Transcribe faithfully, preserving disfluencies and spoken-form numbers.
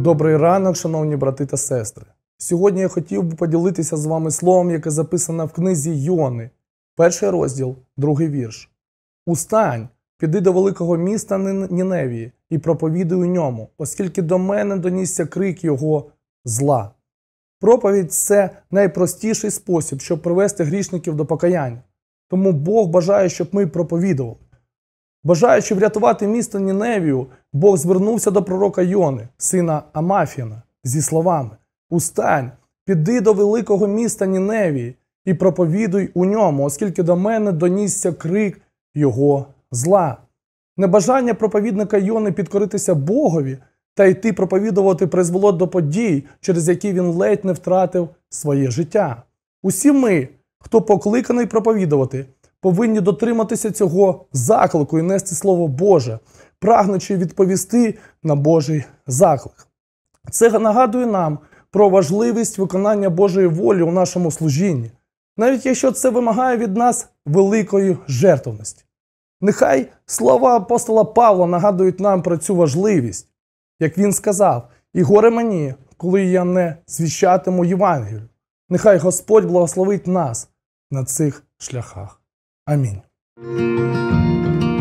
Добрий ранок, шановні брати та сестри. Сьогодні я хотів би поділитися з вами словом, яке записано в книзі Йони, перший розділ, другий вірш. «Устань, піди до великого міста Ніневії і проповідуй у ньому, оскільки до мене донісся крик його зла». Проповідь – це найпростіший спосіб, щоб привести грішників до покаяння. Тому Бог бажає, щоб ми проповідували. Бажаючи врятувати місто Ніневію, Бог звернувся до пророка Йони, сина Амафіна, зі словами: «Устань, піди до великого міста Ніневії і проповідуй у ньому, оскільки до мене донісся крик його зла». Небажання проповідника Йони підкоритися Богові та йти проповідувати призвело до подій, через які він ледь не втратив своє життя. Усі ми, хто покликаний проповідувати, повинні дотриматися цього заклику і нести Слово Боже, прагнучи відповісти на Божий заклик. Це нагадує нам про важливість виконання Божої волі у нашому служінні, навіть якщо це вимагає від нас великої жертовності. Нехай слова апостола Павла нагадують нам про цю важливість. Як він сказав: «І горе мені, коли я не звіщатиму Євангелію». Нехай Господь благословить нас на цих шляхах. Амінь.